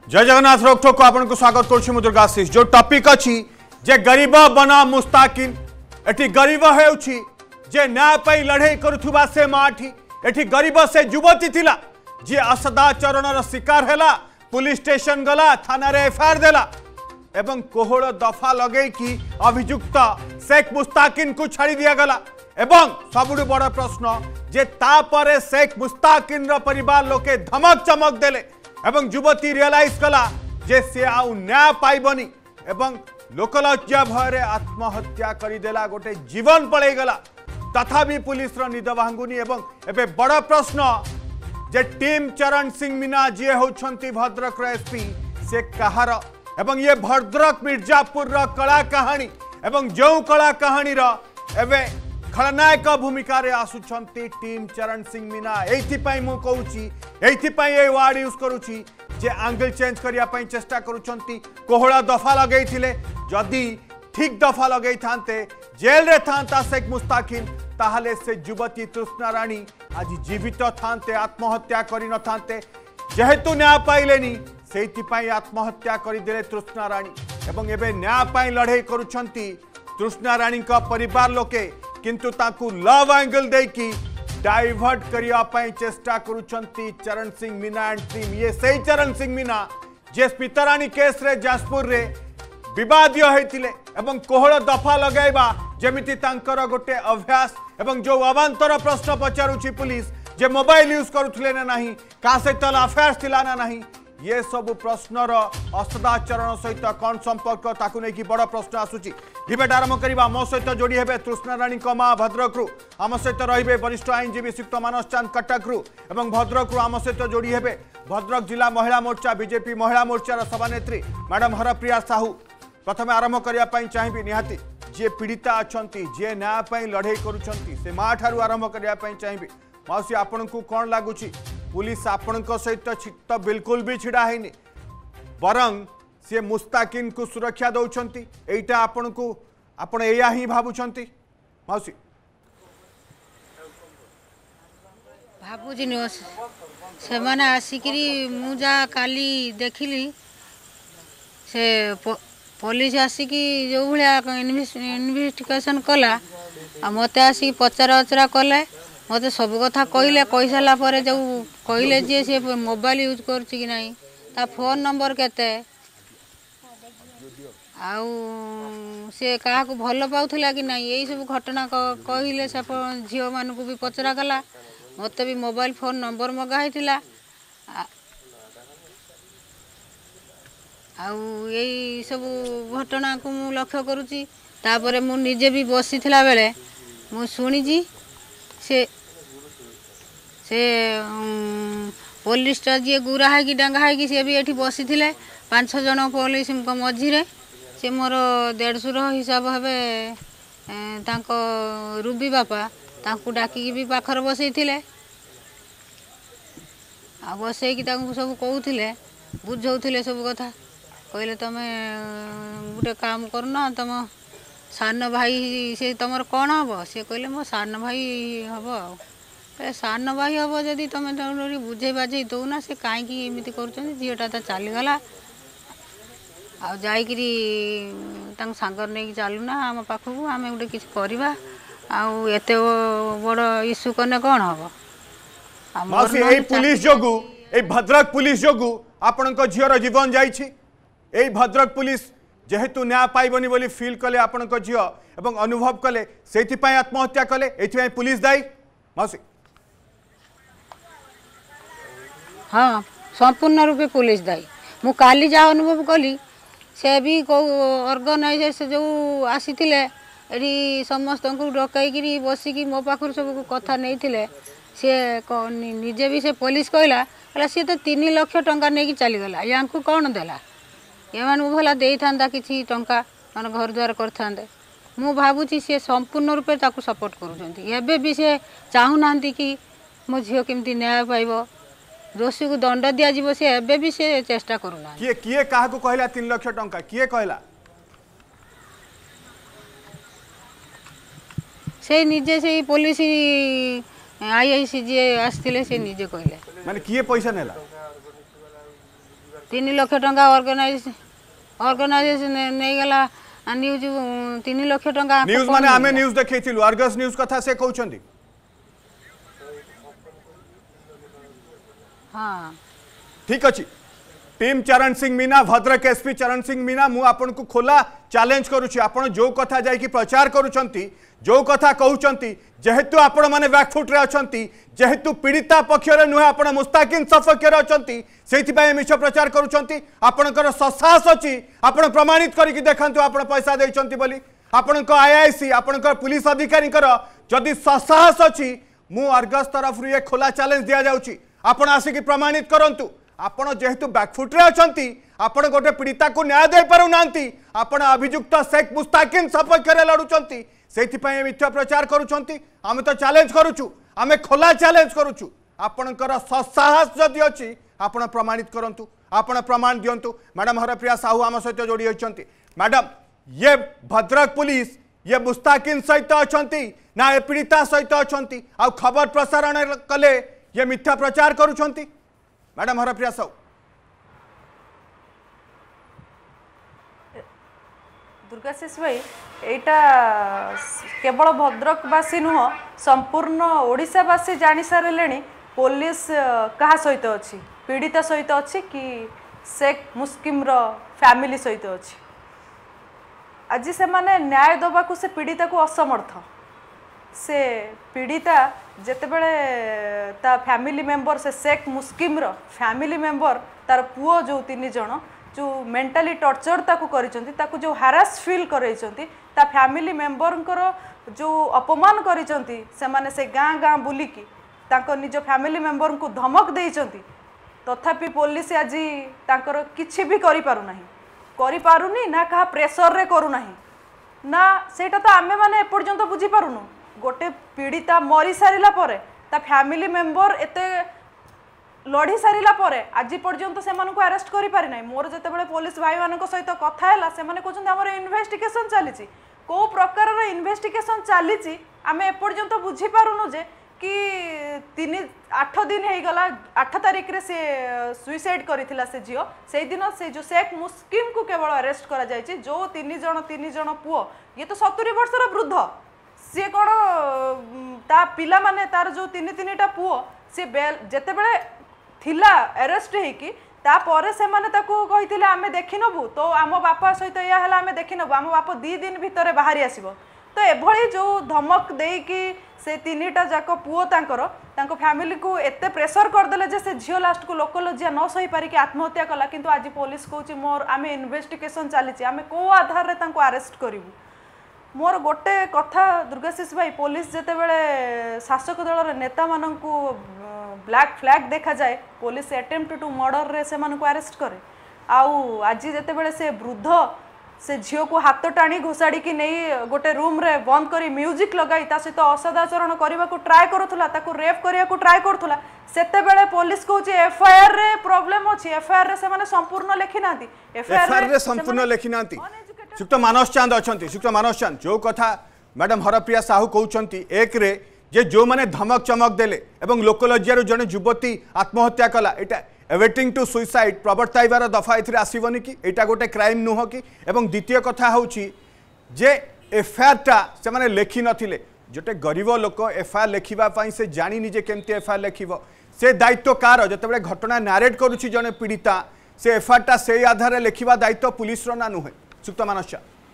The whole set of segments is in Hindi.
जय जगन्नाथ रोकठोक को आपन को स्वागत करुछि मु दुर्गाशीष। जो टॉपिक अछि जे गरीब बना मुस्ताकिन एठी गरीब हेउछि जे न्याय पई लड़ाई करुथुबा से माठी एठी गरीब से युवती थिला जे असदाचरणर शिकार हैला पुलिस स्टेशन गला थाना रे एफआईआर देला एवं कोहड़ दफा लगे कि अभियुक्त शेख मुस्ताकिन को छाड़ी दिया गला एवं सबुठ बड़ प्रश्न जे तापरे शेख मुस्ताकिन रो परिवार लोके धमक चमक देले एवं युवती रियलाइज कला जे से आउ न्याय पाइबनी एवं लोकलज्जा भय आत्महत्या करदेला गोटे जीवन पड़े गला तथापि पुलिस रो निद भांगुनी एवं एबे बड़ प्रश्न जे टीम चरण सिंह मीना जी होउछंती भद्रक एसपी से कहार एवं ये भद्रक मिर्जापुर रो कला कहानी एवं जो कला कहानी रो एबे खलनायक भूमिका रे आसुछंती टीम चरण सिंह मीना एथि मु कहूची एथि ए वार्ड यूज करूची जे एंगल चेंज करिया पई चेष्टा करूछंती कोहड़ा दफा लगई थिले जदी ठीक दफा लगई थांते जेल रे थांता शेख मुस्ताकिन ताहले से युवती तृष्णा रानी आज जीवित थांते आत्महत्या करि न थांते जेहेतु न्याय पाइलेनी सेति पई आत्महत्या करि देले तृष्णा रानी एवं एबे न्याय पई लड़ाई करूछंती तृष्णा रानी का परिवार लोके किंतु ताकू लव एंगल देकी डाइवर्ट करिया पई चेष्टा करूछंती चरण सिंह मीना एंड टीम। ये सही चरण सिंह मीना जे पितरानी केस रे जाजपुर रे विवाद होइतिले एवं कोहड़ दफा लगाइबा जेमिति तांकर गोटे अभ्यास एवं जो अवांतर प्रश्न पचारुछि पुलिस जे मोबाइल यूज करूथले ना नहीं का सहित अफेयर्स थिला ना नहीं ये सब प्रश्नर असदाचरण सहित कौन संपर्क ताकू नहीं कि बड़ प्रश्न आसुची। डिबेट आरंभ करबा मो सहित जोड़ी हेबे तृष्णा रानी मां भद्रक रु आम सहित रहिबे वरिष्ठ आईनजीवी श्रीयुक्त मानस चांद कटक रु एवं भद्रक रु आम सहित जोड़ी हेबे भद्रक जिला महिला मोर्चा बीजेपी महिला मोर्चार सभानेत्री मैडम हरप्रिया साहू। प्रथम आरंभ करने चाहिए निहाती जे पीड़िता अच्छा जे न्याय लड़ाई करुँच से माँ ठारू आरंभ करने चाहिए मौसी आपण को कौन लगुच पुलिस आपण सहित चित्त बिल्कुल भी छिड़ा है बरंग सी मुस्ताकिन को सुरक्षा दौरान यहीटा आपण को आपण या ही भावुंट मौसी भावुची से मैंने आसिकी मुझा काली देखिली से पुलिस आसिकी जो भाया इन्वेस्टिगेशन कला मत आसिक पचरा उचरा कले मत सब कथा कहले कही सारापर जो कहले जी सी मोबाइल यूज करुच्ची नहीं ता फोन नंबर केते आउ से क्या भल पाउला कि नहीं यही सब घटना कहले से झील मान भी पचरा गला मत भी मोबाइल फोन नंबर मगाही यही सब घटना को मु लक्ष्य करुच्ची तापर मु निजे भी बसी थिला बेले मु शुणी से पुलिस जी गुरा है डांगा है सी भी ये बसी थे 5-6 जन पुलिस मझीरे से मोर देढ़शुर हिसाब हे रूबी बापा तांकु डाकिकी भी पाखर बसई आ बसईकी सब कहते बुझौले सब कथा कहले तुम गोटे काम करना तुम सान भाई से तुम कौन हम से कहले मो सान भाई हम आ सान भाई हम जदि तुम बुझे बाझे दौना से कहीं एमती कर झीटा तो चलीगला आ जाकरी सांगर नहीं चलुना आम पाखक आम गोटे किसी करवा आते बड़ इश्यू कने कौन हम पुलिस जोगु भद्रक पुलिस जोगु आपण झीर जीवन जाई भद्रक पुलिस जेहेतु न्याय पाइबनी बोली फिल कले आपण झील एवं अनुभव कले से आत्महत्या कले ये पुलिस दायी मौसी हाँ संपूर्ण रूपे पुलिस दायी मु काली जहाँ अनुभव कली से भी कौ ऑर्गेनाइजेशन जो आसी एटी समस्त को डकई बसिकी मो पाखर सब कथा नहीं सी निजे भी से पुलिस कहला सी तो 3 लाख टंका नहीं चलीगला या कौन देला ये भला दे था कि टंका मान घर द्वार करते मु भावुची सी संपूर्ण रूपे ताकू सपोर्ट करुँचे भी सी चाहूना कि मो झील केमती न्याय पाइब दोषी को दंड दिज्व सी एवं भी सी चेष्टा करूना किए क्या कहला 3 लाख टंका किए कहला से निजे से पुलिस आईआईसी जी आसते से निजे कहले माने किए पैसा नेला 3 लाख टंका ऑर्गेनाइजेशन नहीं गला न्यूज 3 लाख टंका न्यूज माने आमे न्यूज देखैथिलु अर्गस न्यूज कथा से कहउछंदी। हाँ ठीक अच्छी टीम चरण सिंह मीना भद्रक एसपी चरण सिंह मीना मु आपन को खोला चैलेंज करूची आपण जो कथा जाई कि प्रचार करूचंती जो कथा कहउचंती जेहेतु आपण माने बैकफुट रे अछंती जेहेतु पीड़िता पक्ष रे नुहे आपण मुस्ताकिन सपक्ष रे अछंती सेति पय मिछ प्रचार करूचंती आपणकर ससाहस अछि आपण प्रमाणित करी कि देखंतु आपण पैसा देइचंती बोली आपणक आईआईसी आपणकर पुलिस अधिकारी जदि ससाहस अछि मु अर्गस तरफ रे खोला चैलेंज दिया जाउची आपण आसिक प्रमाणित करंतु आपण जेहेतु बैकफुट रे अछंती आपण गोटे पीड़िता को न्याय दे पारु नांती आपण अभियुक्त शेख मुस्ताकिन सपक्ष रे लडुचंती सेति पय मिथ्या प्रचार करूचंती आमे तो चैलेंज करूचु आमे खोला चैलेंज करूचु आपणकर ससाहस जदि अछि आपण प्रमाणित करंतु आपण प्रमाण दियंतु। मैडम हरप्रिया साहू आम सहित जोड़ी होइचंती। मैडम ये भद्रक पुलिस ये मुस्ताकिन सहित अछंती ना ए पीड़िता सहित अछंती आ खबर प्रसारण कले ये मिथ्या प्रचार करूछंती। मैडम हरप्रिया साहू दुर्गाशीष भाई एटा केवल भद्रकवासी नुह संपूर्ण ओडिशावासी जानी सारे पुलिस कहा सहित अच्छी पीड़िता सहित अच्छी कि शेख मुस्किम फैमिली सहित अच्छी आज से माने न्याय दबाकू से पीड़िता को असमर्थ से पीड़िता जेतेबेले ता फैमिली मेंबर से शेख मुस्किम फैमिली मेंबर तार पुओ जो 3 जन जो मेंटली टॉर्चर ताकू करिसंती ताकू जो हारास फील करैसंती ता फैमिली मेंबर जो अपमान करिसंती से माने से गाँ गाँ बुलिकी ताको निज फैमिली मेंबर को धमक देइसंती तथापि पुलिस आज तांकर किछि भी करि पारुनी ना कहा प्रेशर रे करू नाही ना सेटा तो आमे माने एपर्यंत बुझी पारुनु गोटे पीड़िता मरी सारिला परे ता फैमिली मेंबर एते लड़ी सारिला परे आज पर्यंत से मानको अरेस्ट करि पारि नाही। मोर जेतेबेले पुलिस भाई मानको सहित कथा हैला से माने कहउछन हमर इन्वेस्टिगेशन चलीची को प्रकार रो इन्वेस्टिगेशन चलीची आमे एपर्यंत बुझी पारुनु जे कि 8 दिन हो गला 8 तारिख रे से सुइसाइड करिथिला से झियो से दिन से जो शेख मुस्किम को केवल अरेस्ट करा जायछि जो 3 जण पुओ ये तो 70 वर्षर वृद्ध सी कौन ता पिला माने तार जो 3टा पुओ सी जेते बेले थिला अरेस्ट हेकी तापर से माने ताको कहिथिले आमे देखिनबु तो आम बापा सहित या हला आमे देखिनबु आम बापा 2 दिन भितर बाहरी आसीबो तो एभली जो धमक देकी से 3टा जाक पुओ तांको फैमिली को एते प्रेशर करदेले जे से झियो लास्ट को लोकलजिया न सही पारिकी आत्महत्या कला किंतु आज पुलिस कहूँ मोर आमे इन्वेस्टिगेशन चली आमे को आधार रे तांको अरेस्ट करिवु। मोर गोटे कथा दुर्गाशीष भाई पुलिस जेते बेले शासक दल नेता माननकु ब्लैक फ्लैग देखा जाए पुलिस अटेम्प्ट टू मर्डर रे से माननकु अरेस्ट करे आउ आज जेते बेले से वृद्ध से झील को हाथ टाणी घोषाड़ी की नहीं गोटे रूम रे बंद करी म्यूजिक लगाई ता सहित असदाचरण करने को ट्राए करुला ताको रेप करने को ट्राए करुला सेते बेले पुलिस कहूँ एफआईआर रे प्रॉब्लम अछि एफआईआर रे से माने संपूर्ण लिखि नांती एफआईआर रे संपूर्ण लिखि नांती। सुक्त मानस चांद अछंती सुक्त मानस चांद जो कथा मैडम हरप्रिया साहू कहउचंती एक रे जे जो माने धमक चमक देले एवं लोकलज्जिया जने युवती आत्महत्या कला एटा एवेटिंग टू सुइसाइड प्रवर्ताइबार दफा एथिरे आसीबनी कि एटा गोटे क्राइम नुह कि एवं द्वितीय कथा होउची जे एफआईआर टा से माने लेखि नथिले जोटे गरीब लोक एफआईआर लेखिबा पई से जानि नि जे केमती एफआईआर लेखिबो से दायित्व कार जतबेले घटना नारेट करूची जने पीड़िता से एफआईआर टा से आधार लेखिबा दायित्व पुलिस रो ना नुहे। सुक्त मानस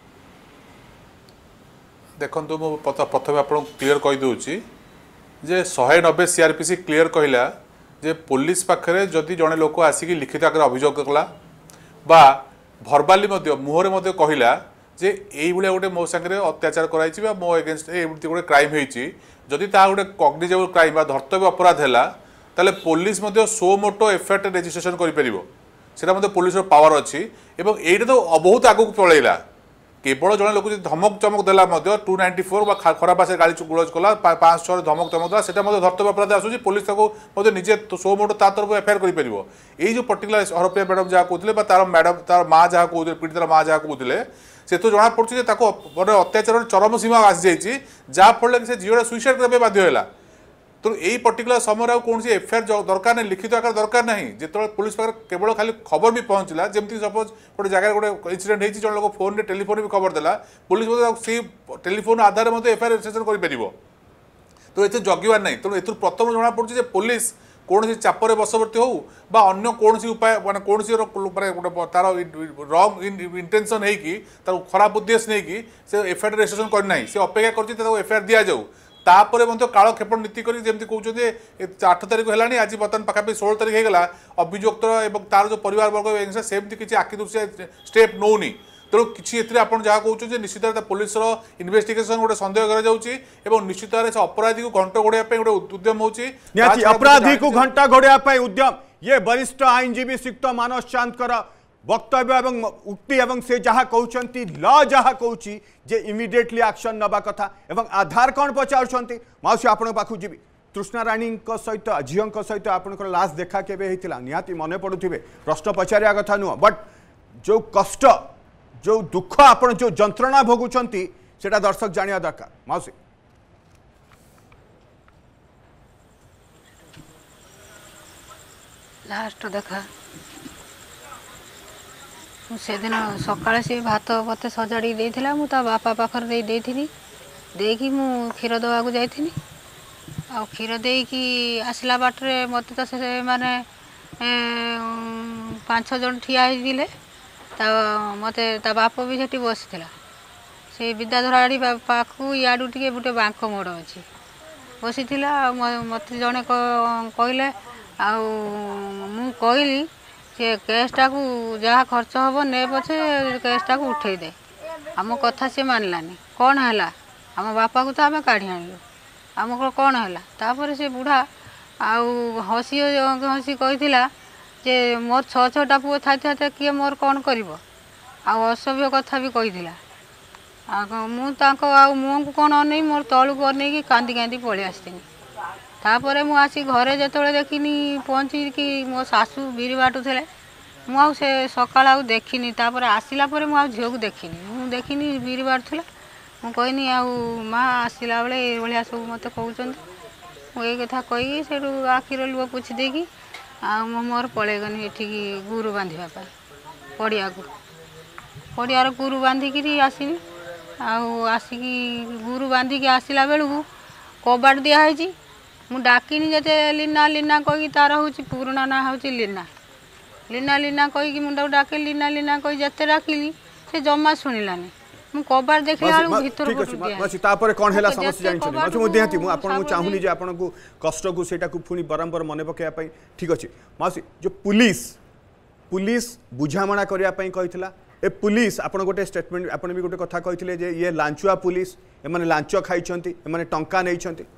देखंतु मो प्रथम आपन क्लियर कहि दोउची जे 190 सीआरपीसी क्लियर कहिला जे पुलिस पाखरे जदि जड़े लोक आसिक लिखित आकार अभियोग कला बा भर्बाली मुहरे कहला जे यही गोटे मो सागर अत्याचार कराई मो एगेन्स्ट एमती गोटे क्राइम होती जदि ता गोटे कग्निजेबल क्राइम बा धर्तव्य अपराध है ताले पुलिस सो मोटो एफआईआर रेजिस्ट्रेशन कर पुलिस पावर अच्छी एवं ये तो बहुत आगू पलैला केवल जड़े लोक धमक चमक देला 294 खराब भाषा गाड़ी गुलज कला 5-6 धमक चमक देला सेटा धर्तव्य अपराध आसूँ पुलिस निजे सो मोटो ता तरफ एफआईआर कर यही जो पर्टिकुलर हरप्रिया मैडम जहाँ कहते तार मैडम तार माँ जहाँ कहते पीड़ितार माँ जहाँ कहते से तो जना पड़े अत्याचार चरम सीमा आसी जाइए जहाँफल से झील सुइसाइड करने बाध्य है तो यही पर्टिकुलर समय कौन एफआईआर दरकार नहीं, लिखित आकार दरकार नहीं। जो पुलिस पाखे केवल खाली खबर भी पहुँचला, जमी सपोज गोटे जगह गोटे इनसीडेंट होती जन लोग फोन टेलीफोन भी खबर देला, पुलिस से टेलीफोन आधार में एफआईआर रजिस्ट्रेशन कर। तो ये जगिवार नहीं। तेणु एथुर प्रथम जना पड़ुଛି पुलिस कौन चापर बसवर्ती हो बा अन्य कौन उपाय माने कौन गोटे तार रंग इंटेंशन है खराब उद्देश्य नहीं कि से एफआईआर रजिस्ट्रेशन करना, से अपेक्षा कर एफआईआर दि जाऊ। तापर काल क्षेपण नीति करी जमी कहते 8 तारिख है आज बर्तमान पाखापी 16 तारिख होगा अभियुक्त और तार जो परिवार वर्ग सेमती किसी आखि दृश्य स्टेप नौनी। तेणु किसी आप जहाँ कहते निश्चित भाव पुलिस इन्वेस्टिगेशन गोटे सन्देह कर निश्चित भाव से अपराधी को घंट घोड़ा गोटे उद्यम अपराधी को घंटा घोड़ा उद्यम ये वरिष्ठ आईनजीवी श्रीयुक्त मानस चांदकर वक्तव्य एवं उक्ति एवं से जहाँ कहते ल जहाँ कहूँ जे इमिडिएटली एक्शन नवा कथा एवं आधार कौन पचार माउसी आपण पाखु जीवी तृष्णा राणी सहित झील सहित आप लास्ट देखा केबे होता निहाती मन पड़ुवे प्रश्न पचारिया कथा नुह बट जो कष्ट जो दुख आपण जो जंत्रणा भोगुंट सेटा दर्शक जानिया दरकार। माउसी लास्ट देखा से दिन सकाଳେ से भात मत सजाड़ी देथिला मु ता बापा पाखर देकी मु क्षीर दवाक जाइथिनी आ क्षीर देकी आसला बाटरे मत तो से माने 5-6 जन ठिया होइले ता मते ता बाप भी सेठी बसिथिला से विद्याधराड़ी पाखु याडू टिके गुटे बांक मोड़ अछि बसिथिला मत जने कहले आ मु कहली से केसटा को जहाँ खर्च हम ने पछे केसटा को उठे दे आम कथा से मानलानी कौन है आम बापा को तो आम काढ़ी आनलु आम को कौन है तापर से बुढ़ा आउ हसी हसी कही जे मोर 6-6टा पुओ था किए मोर कौन कर असभ्य कथा भी कही मुँह को कौन अन मोर तलू को अन कांदी कांदी पलि आसनी तापर मु आसी घरे जो देखनी पहुँची मो सासू बिरी बाटुले मुझे सकाल आउ देखनी तापर आसला झील को देखनी देखनी बिरी बाटुला मु कहनी माँ आसला बेले ये सब मत कहते कथा कही से आखिर लुह पोछि देकी मोर पलैगनी ये गुरु बांधापी पड़ियार गुरु बांधिकी आसनी आसिकी गुरु बांधिकी आसला बेलू कबाट दिखाई मु डाकिनी जते लीना लीना कही तार हूँ पुराना ना हूँ लीना लीना लीना कहीकि मुझे डाके लीना लीना कही जिते डाकिली से जमा शुणिलानी मु कबार देखला भीतर तापर कौन है समस्या जानछनी मछु मु देहती मु आपन चाहूनी जे आपन को कष्ट को सेटा को पुनी बारंबार मने पकेया पई ठीक अछि मासी जो पुलिस बुझामणा करिया पई कहितला ए पुलिस आपन गोटे स्टेटमेंट आपन भी गोटे कथा कहितले जे ये लांचुआ पुलिस ए माने लांच खाइछंती ए माने टंका नैछंती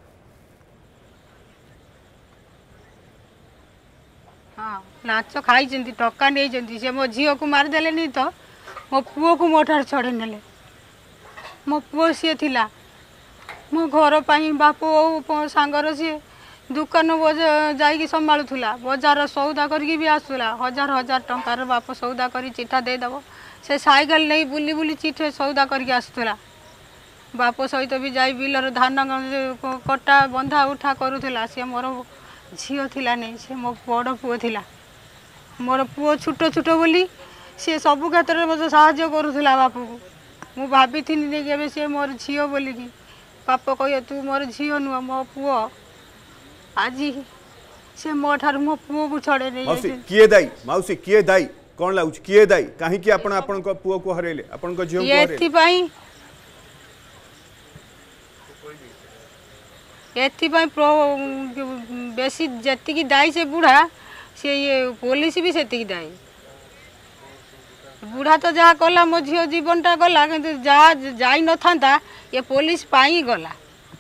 हाँ लाच खाई टका नहीं से मो झील को मारिदेले नहीं तो मो पुओ को मोठार छड़े नेले मो पुओ सी थिला मो घर पाई बाप सांगर सी दुकान जाइकी संभालुला बजार सौदा करके भी आसूला 1000 टंकार बाप सौदा कर चिठा देदेव से साइकेल नहीं बुली बुली चिठे सौदा करके आसूला बाप सहित भी जाई बिलर धान कटा बंधा उठा करूला सी मोर झील थिला नहीं से मो बड़ पुओ थिला मोर पुओ छुट छुट बोली सी सबु क्षेत्र में मत साहाଯ୍य करूला बापू को मु भाभी थी नहीं सी मोर झील बोलिकी बाप कह तू मोर झील नुह मो पुओ आज से मो ठार मो पुओ को छड़े नहीं किए दाई माउसी किए दाई कौन लागु किए दाई काहे कि आपण आपण को पुओ को हरेले आपण को झील को हरेले एथिपाई बेसी जति दाई से बुढ़ा से ये पुलिस भी से दाई बुढ़ा तो जहाँ कला मो झील जीवनटा गला कि जहाँ जाई न था ये पुलिस पाई गला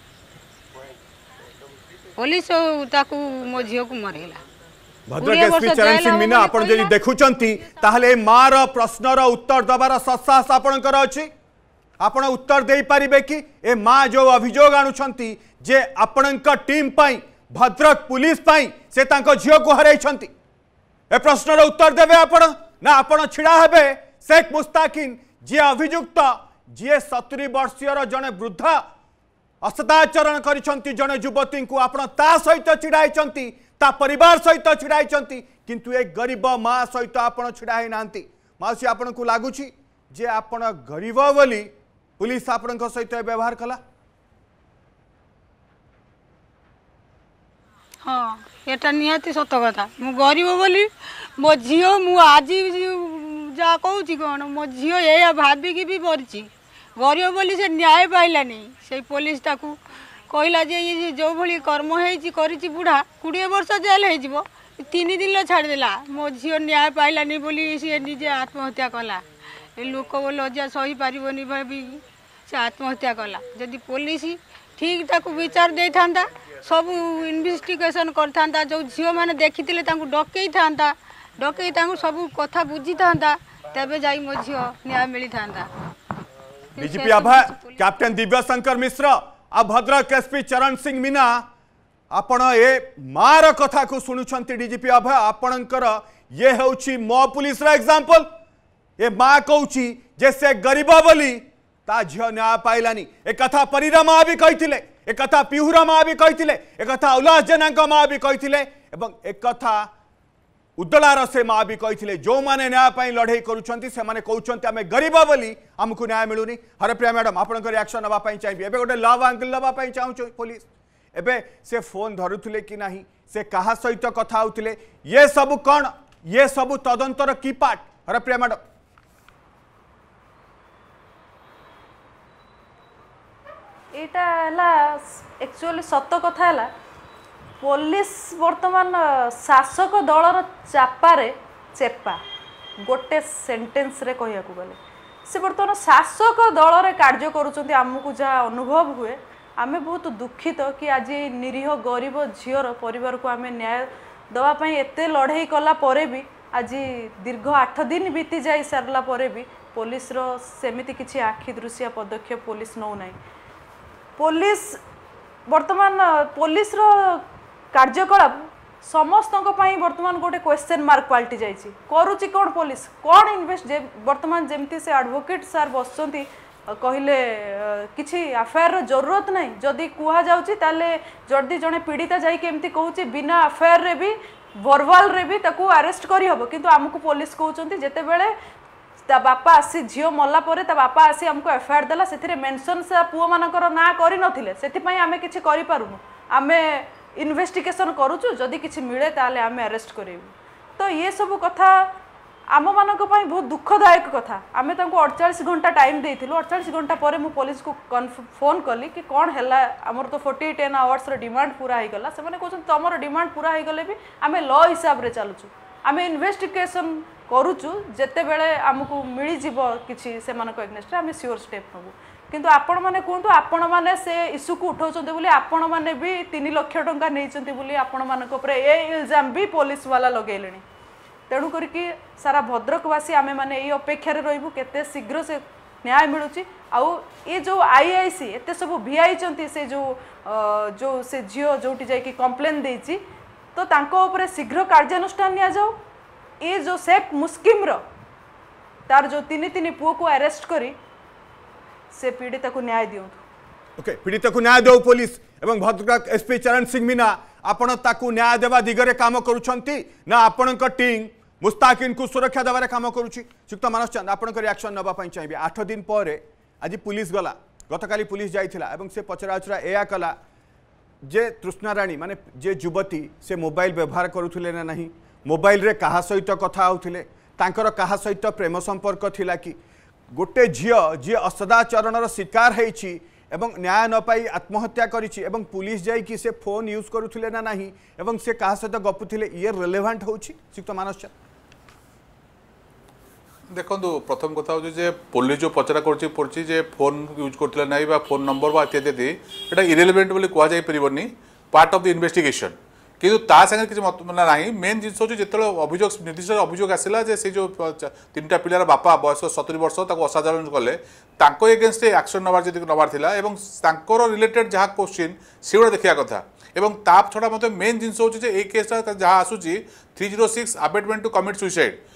पुलिस ताकू मो झील को मरेला भद्रक एसपी चरण सिंह मीना आपण जदि देखुचंती ताहले मार प्रश्नर उत्तर दबार सत्साहस आपणकर अछि आपण उत्तर दे पारिबे कि ए माँ जो अभियोग आणुछंती जे आपणक टीम पाई भद्रक पुलिस पाई से तांको झील को हराइछंती ए प्रश्नर उत्तर देबे आपण ना आपण छिड़ा हेबे शेख मुस्ताकिन जे अभियुक्त जे 70 वर्षीय जने वृद्ध असदाचरण करिसंती जने युवती को आपण ता सहित छिड़ाई ता परिवार सहित छिड़ाई किंतु एक गरीब माँ सहित आपण छिड़ाई नांती मासी आपण को लागुची जे आपण गरीब बोली पुलिस आपण सहित व्यवहार कला। हाँ एटा निहाती सत कथा मु गरीब बोली मो झील मु आज जा कहूँ कौन मो झील ये भाविकी भी मरी गरीब बोली से न्याय पाइलानी से पुलिस ताकू कहला जे ये जो भली कर्म होती बुढ़ा 20 वर्ष जेल हो 3 दिन छाड़देला मो झील न्याय पाइलानी बोली सी निजे आत्महत्या कला लोक लज्जा सही पारनी भावी से आत्महत्या कला जदि पुलिस ठीक ताकू विचार दे था सब इन्वेस्टिगेशन करता जो झील मैंने देखी डकई था डकई सब कथा बुझी था तेबे जाई मो झील न्याय मिली था। डीजीपी आभा कैप्टेन दिव्यशंकर मिश्र आ भद्रक एसपी चरण सिंह मीना आपण ए मार कथा को शुणुंट डीजीपी आभा आपणकर ये होची मो पुलिस एग्जांपल ए माँ कहूची जे से गरीब बोली ता झील न्याय पाइलानी एक कथा परीरा माँ भी कही एक कथा पिहुरा माँ भी कही एक कथा उल्लास जेना माँ भी कही एक कथा उद्दलार से माँ भी कही जो मैंने न्याय लड़े कहते आम गरीब बोली आमको न्याय मिलूनी। हरप्रिया मैडम आपण रिएक्शन नापी चाहिए एवं गोटे लव आंगल नापी चाहूँ पुलिस एवं से फोन धरुले कि ना से क्या सहित कथा होते ये सब कौन ये सब तदंतर की पार्ट। हरप्रिया मैडम यहाँ एक्चुअली सत कथा है पुलिस वर्तमान शासक दलर चापारे चेपा गोटे सेंटेंस रे कहिया को गले से वर्तमान शासक दल रे कार्य करूचंती आमको जहाँ अनुभव हुए आमे बहुत दुखित कि आज निरीह गरीब झीर परिवार को आमे न्याय दवापाई एते लड़ाई कला परे भी आज दीर्घ 8 दिन बीती जाई सारला परे भी पुलिस रो सेमिति किछि आखि दृश्य पदक्षेप पुलिस नौ नाही। पुलिस वर्तमान पुलिस रो कार्यकलाप समस्त वर्तमान गोटे क्वेश्चन मार्क पलटि जाइए करुच्ची कौन पुलिस कौन इन्वेस्ट वर्तमान जमती से एडवोकेट सार बसुँच कहले किसी एफआईआर जरूरत नहीं जदि कह जदि जड़े पीड़िता जामती कहूँ बिना एफआईआर रे भी वर्बाल रे भी ताकू अरेस्ट करहब किंतु आमको पुलिस कहते जिते बड़े ता बापा आसी झील मला परे ता बापा आसी आमको एफआईआर देला से मेंशन से पुओ मानकर ना करि नथिले सेथिपई आमे किछि करि पारुनु आमे इन्वेस्टिगेशन करूचु जदि किछि मिले ताले आमे अरेस्ट करेबु। तो ये सब कथा आम मानक पई बहुत दुखदायक कथा आमे तांको 48 घंटा टाइम देइथिलु 48 घंटा परे मु पुलिस को फोन कली कि कौन हैला हमर तो 48 आवर्स रो डिमांड पूरा हो गला से माने कहछन तमरो डिमांड पूरा हो गले भी आमे लॉ हिसाब रे चालुचु आमे इन्वेस्टिगेशन करूचु जेते बेले आमको मिली जीवो किछि से मानक एग्नेस्ट आमे श्योर स्टेप नबु किंतु आपण माने कहतु आपण माने से इश्यू को उठाउछन्ते बोली आपण माने भी 3 लाख टंका नैचन्ते बोली आपण मानक ऊपर ए इल्जाम भी पुलिस वाला लगेलेनी तेणु करके सारा भद्रकवासी आमे माने ए अपेक्षा रे रहिबु केते शीघ्र से न्याय मिलुची आउ ये जो आईआईसी एते सब भिआई चंती से जो से जियो जोटी जाई कि कंप्लेन देची तो तांको ऊपर शीघ्र कार्यानुष्ठान निया जाऊ ये जो शेख मुस्किम रो तार जो 3 पुओ को अरेस्ट करी से पीड़िता को न्याय दियो। ओके पीड़िता को न्याय दो पुलिस एवं भद्रक एसपी चरण सिंह मीना आपण ताकू न्याय देवा दिगरे काम करूछंती ना आपण टीम मुस्ताकिन को सुरक्षा देवारे काम करूची युक्त मानस चंद आपण रिएक्शन नबा पई चाहिए 8 दिन पर आज पुलिस गला गतकाली पुलिस जाइथिला एवं से पचराउचरा एया कला जे तृष्णाराणी माने जे युवती से मोबाइल व्यवहार करूथुले ना नहीं मोबाइल रे कहा सहित कथा होथिले तांकर कहा सहित प्रेम संपर्क थिला कि गोटे झील जी असदाचरण शिकार होइछि एवं न्याय न पाई आत्महत्या करिछि एवं पुलिस जाई कि से फोन यूज करूथुले ना नहीं एवं से कहा सहित गपुथिले ये रिलेवेंट होछि युक्त मानस देखो प्रथम कथा हो जे पुलिस जो पचरा करछि जे फोन यूज करथिले नाही बा फोन नंबर बा इत्यादि एटा इरेलेवेंट बोली कह जाई परिबनी पार्ट ऑफ द इन्वेस्टिगेशन किंतु ता संगे किसी मतलब ना मेन जिन हूँ जो अभियोग निर्दिष्ट अभियोग आसला से जो 3टा पिलार बापा बयस 70 वर्ष असाधारण कले एगेन्स्ट एक्शन नबार जी नबार थिला एवं तांकर रिलेटेड जहाँ क्वेश्चन से देखा कथा एवं ता छड़ा मतलब मेन जिन हूँ ये केसटा जहाँ आसूची 306 अबेटमेंट टू कमिट सुइसाइड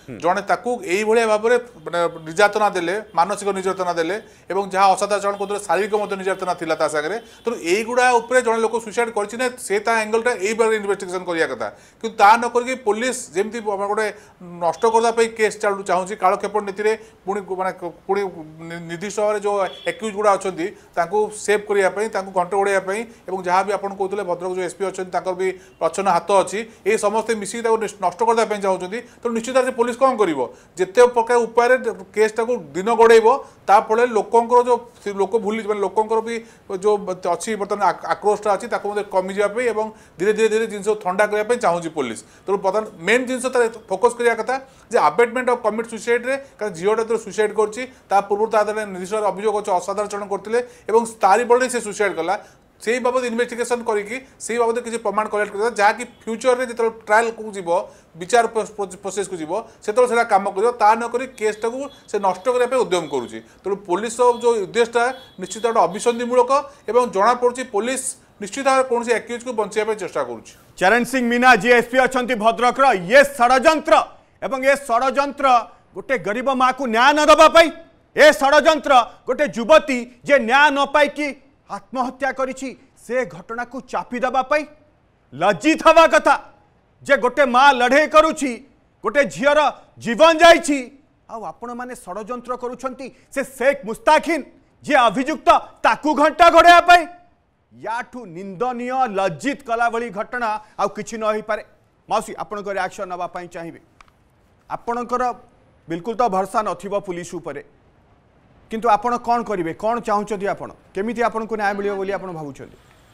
जड़े यही भाव में निर्यातना देले मानसिक निर्यातना देले एवं जहाँ असदाचरण करते शारीरिक निर्यातना था ता सागर तेणु यहीगुड़ा जड़े लोक सुसाइड कर से एंगलटा यही बार इन्वेस्टिगेशन करवा कथा कि करके पुलिस जमी गोटे नष्ट करने केस चाहूँगी कालक्षेपण नीति पुणी पुणी निर्दिष्ट भाव में जो एक्यूज गुड़ा अच्छा सेव करने घंट उड़ाई और जहाँ भी आप कहते भद्रक जो एसपी अच्छा भी प्रच्छन्न हाथ अच्छी ये समस्ते मिसिक नष्ट करने चाहते तेणु निश्चित भाव पुलिस कौन कर जिते प्रकार उपाय केस टाक दिन गड़ेब ताफल लोकंर जो लोक भूली लोकंर भी जो अच्छी बर्तमान आक्रोशटा अच्छी कमी जावाई और धीरे धीरे धीरे जिन ठंडा करने चाहूँगी पुलिस तेणु बर्तमान मेन जिन फोकस करवा कथा जे अबेटमेंट ऑफ कमिट सुसाइड रे कारण झीटा जो सुसाइड कर पूर्व निर्दिष्ट अभियोग अच्छे असाधारण करते तारी बड़े से सुसाइड कला से बाबद इन्वेस्टिगेशन करी बाबद किसी प्रमाण कलेक्ट कर जहाँकि फ्यूचर में जो ट्रायल को जीव विचार प्रोसेस को जीव से कम कर नक केस टाक से नष्ट करने उद्यम करुँची तेणु पुलिस जो उद्देश्यटा निश्चित भाव अभिसंधिमूलक और जना पड़ी पुलिस निश्चित भाव कौन एक्यूज को बचाई चेष्टा करुँच। चरण सिंह मीना जी एसपी अच्छा भद्रक ये षड्यंत्र एवं ये षड्यंत्र गोटे गरीब माँ को न्याय न दवाई ए षड्यंत्र गोटे युवती जे न्याय न पाई आत्महत्या करिछि से घटना को चापी दवाई लज्जित हवा कथा जे गोटे माँ लड़े करुछि गोटे झीर जीवन जाइछि आपण माने षड्यंत्र करुछंती से शेख मुस्ताकिन जे अभियुक्त ताकू घंटा घोड़ाया पाई याठू निंदनीय लज्जित कला भली घटना आउ किछि न होई पारे। मौसी आपनको रिएक्शन नबा पाई चाहिबे आपणकर बिल्कुल तो भरोसा नथिबो पुलिस उपरे किंतु आपण कौन करेंगे कौन चाहूँगी आपण केमिति आपण को न्याय मिलियो बोली आपण भावुछंती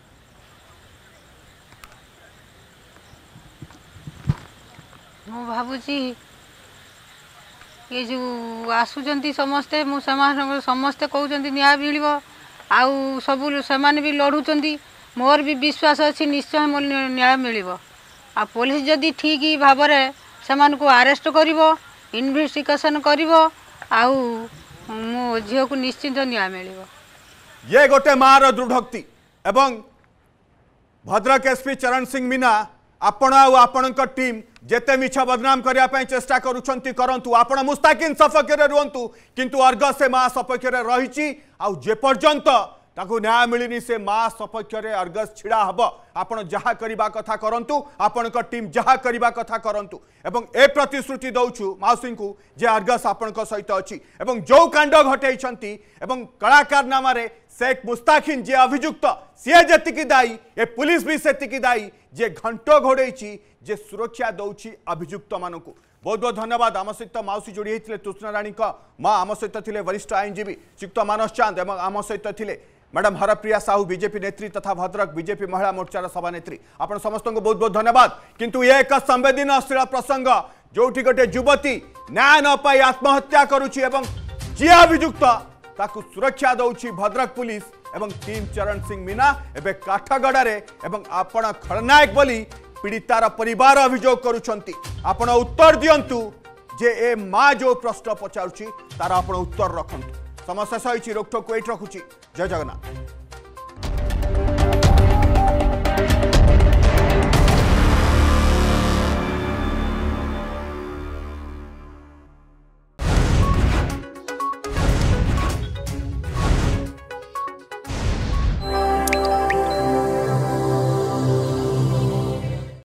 मु भावुची ये जो आसुचंती समस्ते मु समस्ते कहउचंती न्याय मिलिबो आउ सब सेमाने भी लड़ुचंती मोर भी विश्वास अच्छी निश्चय मोर न्याय मिलिबो आ पुलिस जदि ठीक भाव में सेमान को अरेस्ट करिवो इन्वेस्टिगेशन करिवो आउ मो झील को निश्चिंत न्याय मिलिबो ये गोटे मार दृढ़ोक्ति एवं भद्रक एसपी चरण सिंह मीना आपण आपण टीम जेते मिछ बदनाम करने चेष्टा करुछंती करंतु आपण मुस्ताकिन सपक्ष रे रुहंतु किंतु अर्गस से मां सपक्ष रे रहिछि आउ जे पर्यंत ताकू न्याय मिलनी से मां सपक्ष रे अर्गस छिड़ा हब आपण जहा करिबा कथा करंतु आपण टीम जहा करिबा कथा करंतु एवं ए प्रतिश्रुति दउछु माउसिं को जे अर्गस आपण सहित अछि एवं जो कांड घटैछंती एवं कलाकार नाम रे शेख मुस्ताकिन जे अभियुक्त सी जेतिकी दायी ए पुलिस भी सेतिकी दायी जे घंटो घोड़े जे सुरक्षा दौची अभियुक्त मानकू बहुत बहुत धन्यवाद। आम सहित माउसी जोड़ी होते तृष्णा राणी माँ आम सहित थे वरिष्ठ आईनजीवी श्रीयुक्त मानस चांद एवं आम सहित थे मैडम हरप्रिया साहू बीजेपी नेत्री तथा भद्रक बीजेपी महिला मोर्चार सभानेत्री आपण समस्त को बहुत बहुत धन्यवाद। किंतु ये एक संवेदनशील प्रसंग जोठी गोटे युवती न्याय न पाई आत्महत्या करुछि एवं जी अभियुक्त ताकू सुरक्षा दौची भद्रक पुलिस एवं टीम चरण सिंह मीना एवं काठगड़े एवं आपण खलनायक बोली पीड़ितार परिवार अभियोग करुछंती। आपण उत्तर दियंतु जे ए माँ जो प्रश्न पचारुछि तार आपण उत्तर रखंतु। समस्या सही रोकठोक वेट रखुछि। जय जगन्नाथ।